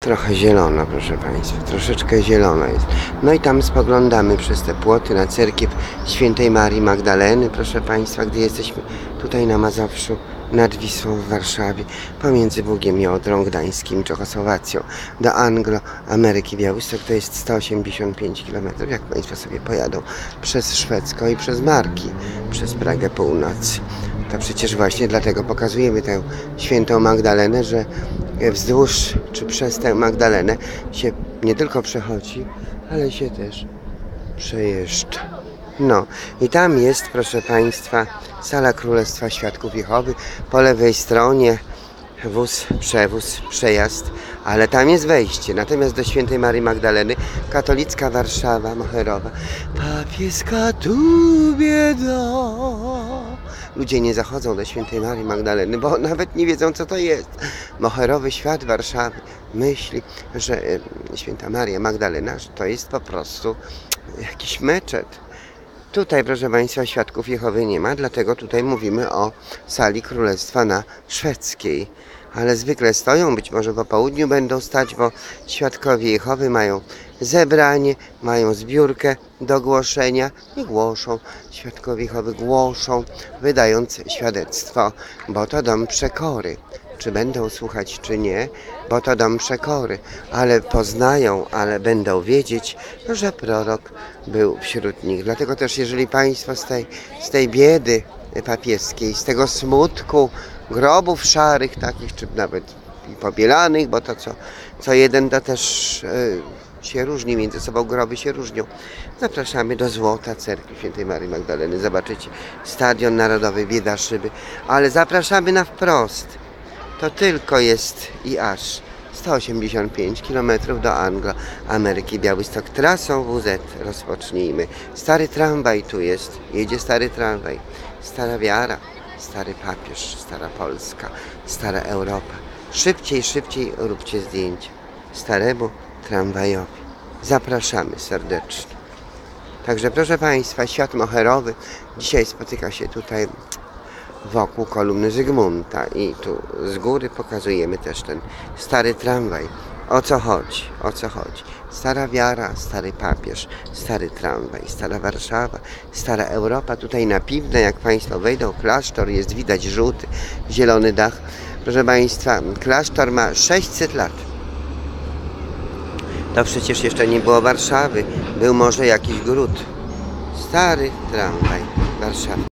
Trochę zielono, proszę Państwa, troszeczkę zielono jest. No i tam spoglądamy przez te płoty na cerkiew Świętej Marii Magdaleny, proszę Państwa, gdy jesteśmy tutaj na Mazowszu, nad Wisłą w Warszawie, pomiędzy Bugiem i Odrą Gdańskim, Czechosłowacją, do Anglo-Ameryki Białystok, to jest 185 km, jak Państwo sobie pojadą przez Szwedzko i przez Marki, przez Pragę Północ. To przecież właśnie dlatego pokazujemy tę Świętą Magdalenę, że wzdłuż czy przez tę Magdalenę się nie tylko przechodzi, ale się też przejeżdża. No i tam jest, proszę Państwa, sala Królestwa Świadków Jehowy. Po lewej stronie przewóz, przejazd, ale tam jest wejście. Natomiast do Świętej Marii Magdaleny, katolicka Warszawa, Moherowa, papieska tu bieda. Ludzie nie zachodzą do Świętej Marii Magdaleny, bo nawet nie wiedzą, co to jest. Moherowy świat Warszawy myśli, że Święta Maria Magdalena to jest po prostu jakiś meczet. Tutaj, proszę Państwa, Świadków Jehowy nie ma, dlatego tutaj mówimy o sali Królestwa na Szwedzkiej. Ale zwykle stoją, być może po południu będą stać, bo Świadkowie Jehowy mają zebranie, mają zbiórkę do głoszenia i głoszą. Świadkowie Jehowy głoszą, wydając świadectwo, bo to dom przekory. Czy będą słuchać, czy nie, bo to dom przekory, ale poznają, ale będą wiedzieć, że prorok był wśród nich. Dlatego też, jeżeli Państwo z tej biedy papieskiej, z tego smutku, grobów szarych takich, czy nawet i pobielanych, bo to co jeden to też się różni, między sobą groby się różnią. Zapraszamy do Złota Cerkwi Świętej Marii Magdaleny, zobaczycie Stadion Narodowy, bieda szyby, ale zapraszamy na wprost. To tylko jest i aż 185 km do Anglo-Ameryki Białystok. Trasą WZ rozpocznijmy. Stary tramwaj tu jest, jedzie stary tramwaj. Stara wiara, stary papież, stara Polska, stara Europa. Szybciej róbcie zdjęcia staremu tramwajowi. Zapraszamy serdecznie. Także proszę Państwa, świat moherowy dzisiaj spotyka się tutaj wokół kolumny Zygmunta i tu z góry pokazujemy też ten stary tramwaj. O co chodzi? O co chodzi? Stara wiara, stary papież, stary tramwaj, stara Warszawa, stara Europa. Tutaj na Piwne, jak Państwo wejdą, klasztor, jest widać żółty, zielony dach. Proszę Państwa, klasztor ma 600 lat. To przecież jeszcze nie było Warszawy, był może jakiś gród. Stary tramwaj Warszawy.